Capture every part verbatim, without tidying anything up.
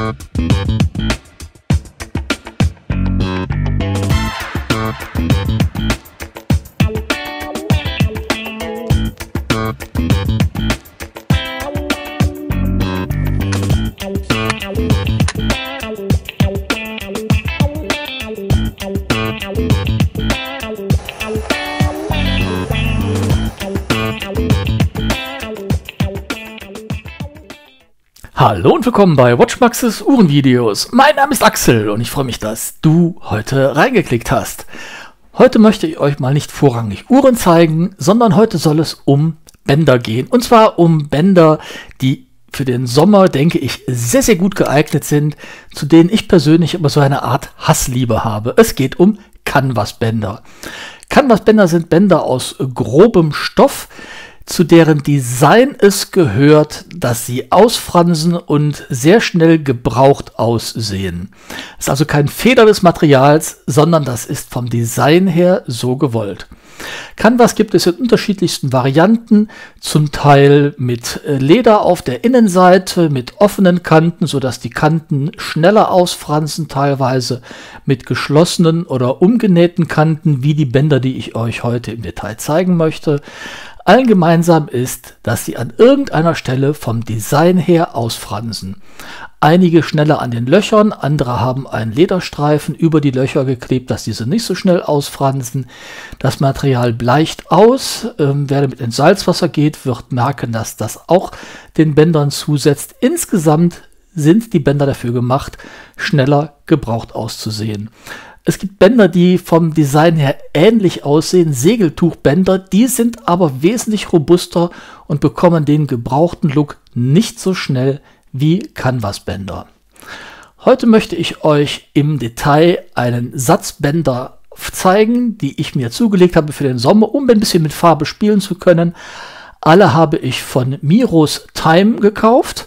Hallo und willkommen bei WatchMaxes Uhrenvideos. Mein Name ist Axel und ich freue mich, dass du heute reingeklickt hast. Heute möchte ich euch mal nicht vorrangig Uhren zeigen, sondern heute soll es um Bänder gehen. Und zwar um Bänder, die für den Sommer, denke ich, sehr, sehr gut geeignet sind, zu denen ich persönlich immer so eine Art Hassliebe habe. Es geht um Canvas-Bänder. Canvas-Bänder sind Bänder aus grobem Stoff, zu deren Design es gehört, dass sie ausfransen und sehr schnell gebraucht aussehen. Das ist also kein Fehler des Materials, sondern das ist vom Design her so gewollt. Canvas gibt es in unterschiedlichsten Varianten, zum Teil mit Leder auf der Innenseite, mit offenen Kanten, sodass die Kanten schneller ausfransen, teilweise mit geschlossenen oder umgenähten Kanten, wie die Bänder, die ich euch heute im Detail zeigen möchte. Allen gemeinsam ist, dass sie an irgendeiner Stelle vom Design her ausfransen. Einige schneller an den Löchern, andere haben einen Lederstreifen über die Löcher geklebt, dass diese nicht so schnell ausfransen. Das Material bleicht aus. Ähm, wer damit ins Salzwasser geht, wird merken, dass das auch den Bändern zusetzt. Insgesamt sind die Bänder dafür gemacht, schneller gebraucht auszusehen. Es gibt Bänder, die vom Design her ähnlich aussehen, Segeltuchbänder, die sind aber wesentlich robuster und bekommen den gebrauchten Look nicht so schnell wie Canvas-Bänder. Heute möchte ich euch im Detail einen Satz Bänder zeigen, die ich mir zugelegt habe für den Sommer, um ein bisschen mit Farbe spielen zu können. Alle habe ich von Miros Time gekauft.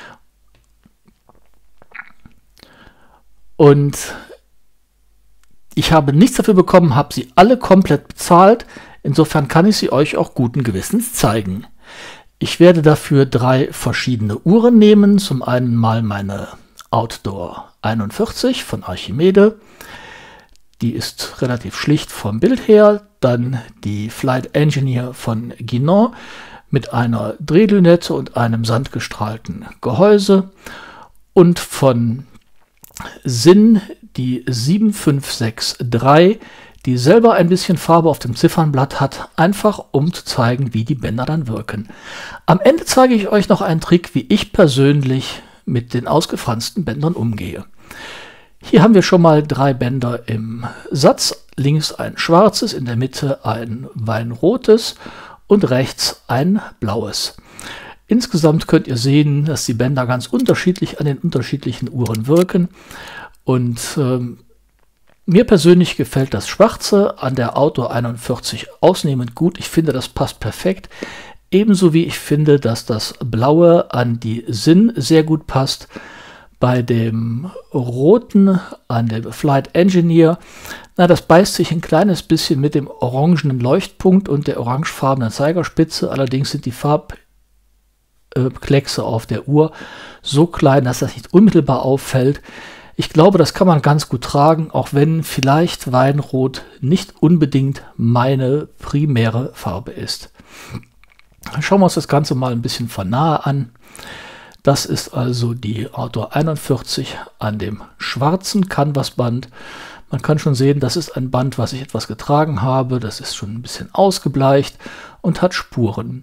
Und ich habe nichts dafür bekommen, habe sie alle komplett bezahlt. Insofern kann ich sie euch auch guten Gewissens zeigen. Ich werde dafür drei verschiedene Uhren nehmen. Zum einen mal meine Outdoor einundvierzig von Archimede. Die ist relativ schlicht vom Bild her. Dann die Flight Engineer von Guinan mit einer Drehlünette und einem sandgestrahlten Gehäuse. Und von Sinn die sieben fünf sechs drei, die selber ein bisschen Farbe auf dem Ziffernblatt hat, einfach um zu zeigen, wie die Bänder dann wirken. Am Ende zeige ich euch noch einen Trick, wie ich persönlich mit den ausgefransten Bändern umgehe. Hier haben wir schon mal drei Bänder im Satz. Links ein schwarzes, in der Mitte ein weinrotes und rechts ein blaues. Insgesamt könnt ihr sehen, dass die Bänder ganz unterschiedlich an den unterschiedlichen Uhren wirken. Und ähm, mir persönlich gefällt das Schwarze an der Outdoor einundvierzig ausnehmend gut. Ich finde, das passt perfekt. Ebenso wie ich finde, dass das Blaue an die Sinn sehr gut passt. Bei dem Roten an dem Flight Engineer, na, das beißt sich ein kleines bisschen mit dem orangenen Leuchtpunkt und der orangefarbenen Zeigerspitze. Allerdings sind die Farbkleckse auf der Uhr so klein, dass das nicht unmittelbar auffällt. Ich glaube, das kann man ganz gut tragen, auch wenn vielleicht Weinrot nicht unbedingt meine primäre Farbe ist. Schauen wir uns das Ganze mal ein bisschen von nahe an. Das ist also die Outdoor einundvierzig an dem schwarzen Canvasband. Man kann schon sehen, das ist ein Band, was ich etwas getragen habe. Das ist schon ein bisschen ausgebleicht und hat Spuren.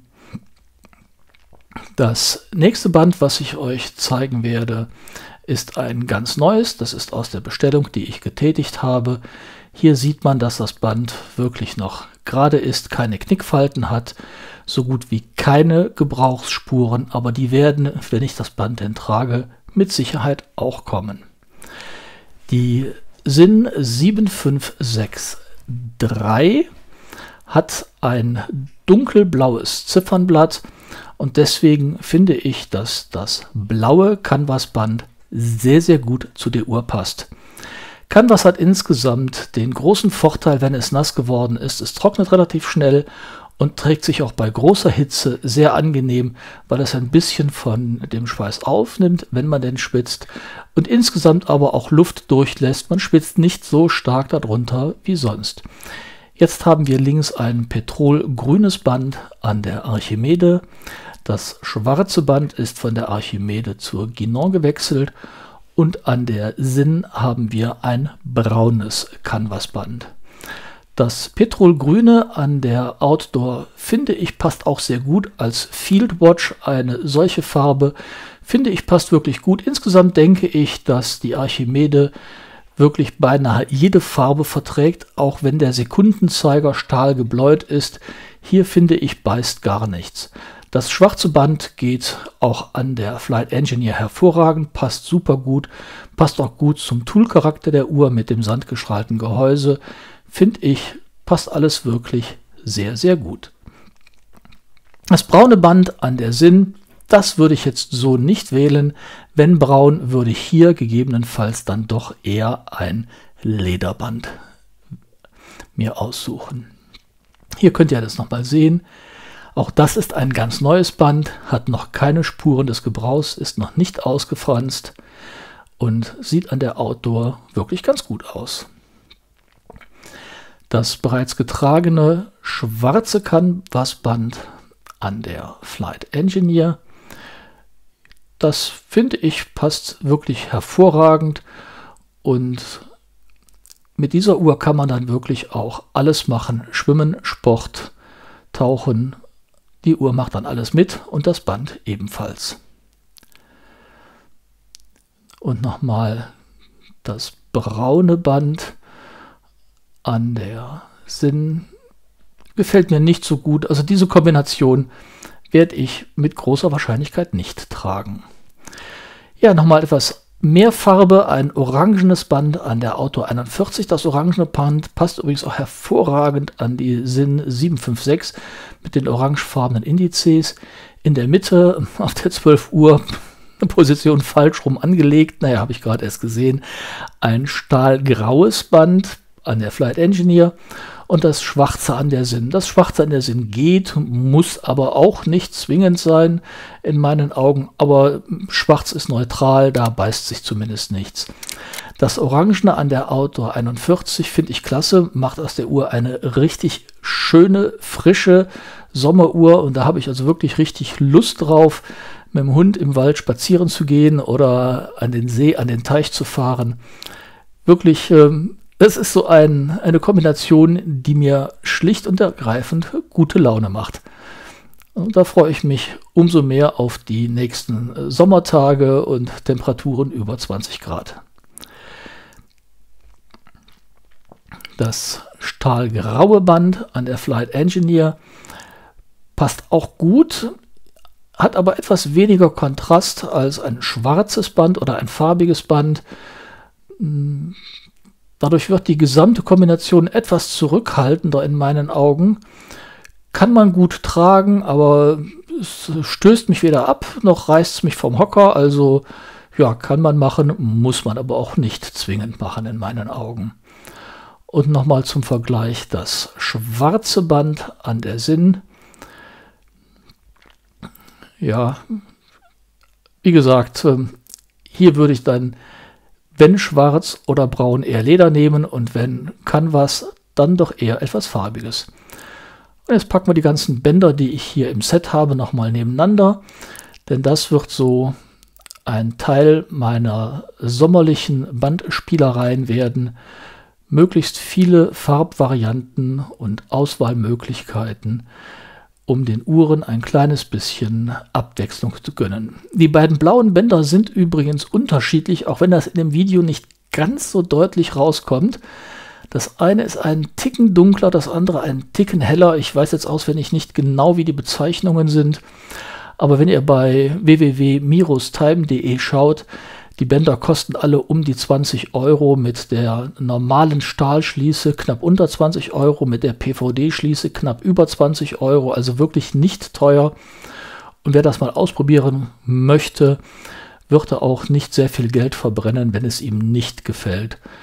Das nächste Band, was ich euch zeigen werde, ist ein ganz neues. Das ist aus der Bestellung, die ich getätigt habe. Hier sieht man, dass das Band wirklich noch gerade ist, keine Knickfalten hat, so gut wie keine Gebrauchsspuren, aber die werden, wenn ich das Band denn trage, mit Sicherheit auch kommen. Die Sinn sieben fünf sechs drei hat ein dunkelblaues Ziffernblatt und deswegen finde ich, dass das blaue Canvasband sehr, sehr gut zu der Uhr passt. Canvas hat insgesamt den großen Vorteil, wenn es nass geworden ist, es trocknet relativ schnell und trägt sich auch bei großer Hitze sehr angenehm, weil es ein bisschen von dem Schweiß aufnimmt, wenn man denn schwitzt, und insgesamt aber auch Luft durchlässt. Man schwitzt nicht so stark darunter wie sonst. Jetzt haben wir links ein petrolgrünes Band an der Archimede. Das schwarze Band ist von der Archimede zur Guinan gewechselt und an der Sinn haben wir ein braunes Canvasband. Das Petrolgrüne an der Outdoor, finde ich, passt auch sehr gut als Fieldwatch. Eine solche Farbe, finde ich, passt wirklich gut. Insgesamt denke ich, dass die Archimede wirklich beinahe jede Farbe verträgt, auch wenn der Sekundenzeiger stahlgebläut ist. Hier, finde ich, beißt gar nichts. Das schwarze Band geht auch an der Flight Engineer hervorragend, passt super gut, passt auch gut zum Toolcharakter der Uhr mit dem sandgestrahlten Gehäuse. Finde ich, passt alles wirklich sehr, sehr gut. Das braune Band an der Sinn, das würde ich jetzt so nicht wählen. Wenn braun, würde ich hier gegebenenfalls dann doch eher ein Lederband mir aussuchen. Hier könnt ihr das nochmal sehen. Auch das ist ein ganz neues Band, hat noch keine Spuren des Gebrauchs, ist noch nicht ausgefranst und sieht an der Outdoor wirklich ganz gut aus. Das bereits getragene schwarze Canvasband an der Flight Engineer, das finde ich passt wirklich hervorragend, und mit dieser Uhr kann man dann wirklich auch alles machen: Schwimmen, Sport, Tauchen. Die Uhr macht dann alles mit und das Band ebenfalls. Und nochmal das braune Band an der Sinn gefällt mir nicht so gut. Also diese Kombination werde ich mit großer Wahrscheinlichkeit nicht tragen. Ja, nochmal etwas mehr Farbe, ein orangenes Band an der Outdoor einundvierzig. Das orangene Band passt übrigens auch hervorragend an die Sinn sieben fünf sechs mit den orangefarbenen Indizes. In der Mitte auf der zwölf Uhr eine Position falsch rum angelegt. Naja, habe ich gerade erst gesehen. Ein stahlgraues Band an der Flight Engineer und das Schwarze an der Sinn. Das Schwarze an der Sinn geht, muss aber auch nicht zwingend sein in meinen Augen. Aber schwarz ist neutral, da beißt sich zumindest nichts. Das Orangene an der Outdoor einundvierzig finde ich klasse, macht aus der Uhr eine richtig schöne, frische Sommeruhr. Und da habe ich also wirklich richtig Lust drauf, mit dem Hund im Wald spazieren zu gehen oder an den See, an den Teich zu fahren. Wirklich, ähm, das ist so ein, eine Kombination, die mir schlicht und ergreifend gute Laune macht. Und da freue ich mich umso mehr auf die nächsten Sommertage und Temperaturen über zwanzig Grad. Das stahlgraue Band an der Flight Engineer passt auch gut, hat aber etwas weniger Kontrast als ein schwarzes Band oder ein farbiges Band. Dadurch wird die gesamte Kombination etwas zurückhaltender in meinen Augen. Kann man gut tragen, aber es stößt mich weder ab, noch reißt es mich vom Hocker. Also ja, kann man machen, muss man aber auch nicht zwingend machen in meinen Augen. Und nochmal zum Vergleich das schwarze Band an der Sinn. Ja, wie gesagt, hier würde ich dann, wenn schwarz oder braun, eher Leder nehmen und wenn Canvas, dann doch eher etwas Farbiges. Und jetzt packen wir die ganzen Bänder, die ich hier im Set habe, nochmal nebeneinander, denn das wird so ein Teil meiner sommerlichen Bandspielereien werden. Möglichst viele Farbvarianten und Auswahlmöglichkeiten, um den Uhren ein kleines bisschen Abwechslung zu gönnen. Die beiden blauen Bänder sind übrigens unterschiedlich, auch wenn das in dem Video nicht ganz so deutlich rauskommt. Das eine ist ein Ticken dunkler, das andere ein Ticken heller. Ich weiß jetzt auswendig nicht genau, wie die Bezeichnungen sind, aber wenn ihr bei w w w punkt mirostime punkt de schaut, die Bänder kosten alle um die zwanzig Euro, mit der normalen Stahlschließe knapp unter zwanzig Euro, mit der P V D-Schließe knapp über zwanzig Euro, also wirklich nicht teuer. Und wer das mal ausprobieren möchte, wird er auch nicht sehr viel Geld verbrennen, wenn es ihm nicht gefällt.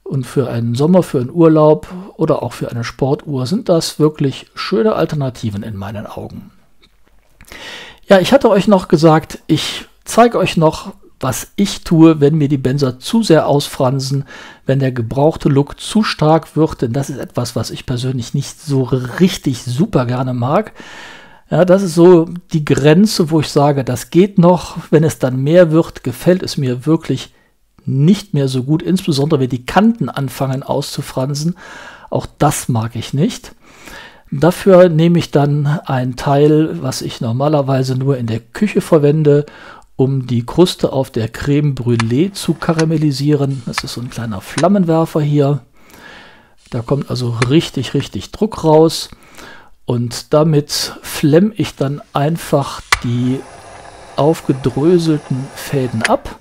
Und für einen Sommer, für einen Urlaub oder auch für eine Sportuhr sind das wirklich schöne Alternativen in meinen Augen. Ja, ich hatte euch noch gesagt, ich zeige euch noch, was ich tue, wenn mir die Benzer zu sehr ausfransen, wenn der gebrauchte Look zu stark wird, denn das ist etwas, was ich persönlich nicht so richtig super gerne mag. Ja, das ist so die Grenze, wo ich sage, das geht noch. Wenn es dann mehr wird, gefällt es mir wirklich nicht mehr so gut, insbesondere wenn die Kanten anfangen auszufransen. Auch das mag ich nicht. Dafür nehme ich dann ein Teil, was ich normalerweise nur in der Küche verwende, um die Kruste auf der Creme Brûlée zu karamellisieren. Das ist so ein kleiner Flammenwerfer hier. Da kommt also richtig, richtig Druck raus. Und damit flemme ich dann einfach die aufgedröselten Fäden ab.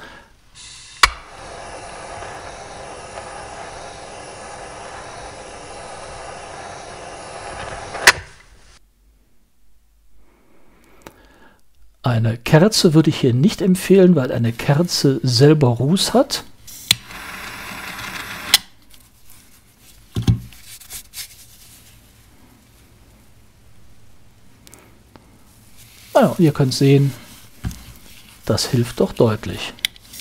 Eine Kerze würde ich hier nicht empfehlen, weil eine Kerze selber Ruß hat. Ja, ihr könnt sehen, das hilft doch deutlich.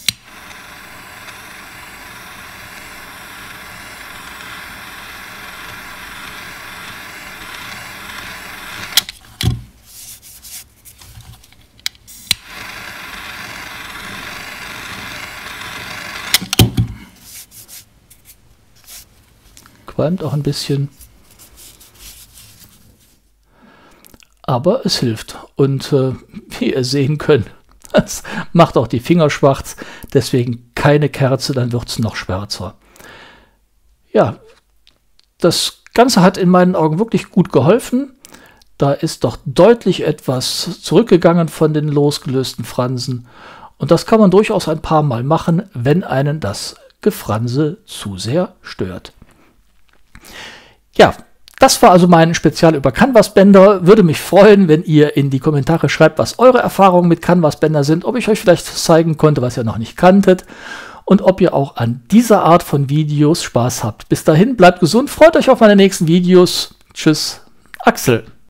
Qualmt auch ein bisschen. Aber es hilft. Und äh, wie ihr sehen könnt, das macht auch die Finger schwarz. Deswegen keine Kerze, dann wird es noch schwärzer. Ja, das Ganze hat in meinen Augen wirklich gut geholfen. Da ist doch deutlich etwas zurückgegangen von den losgelösten Fransen. Und das kann man durchaus ein paar Mal machen, wenn einen das Gefranse zu sehr stört. Ja, das war also mein Spezial über Canvas-Bänder. Würde mich freuen, wenn ihr in die Kommentare schreibt, was eure Erfahrungen mit Canvas-Bänder sind, ob ich euch vielleicht zeigen konnte, was ihr noch nicht kanntet und ob ihr auch an dieser Art von Videos Spaß habt. Bis dahin, bleibt gesund, freut euch auf meine nächsten Videos. Tschüss, Axel.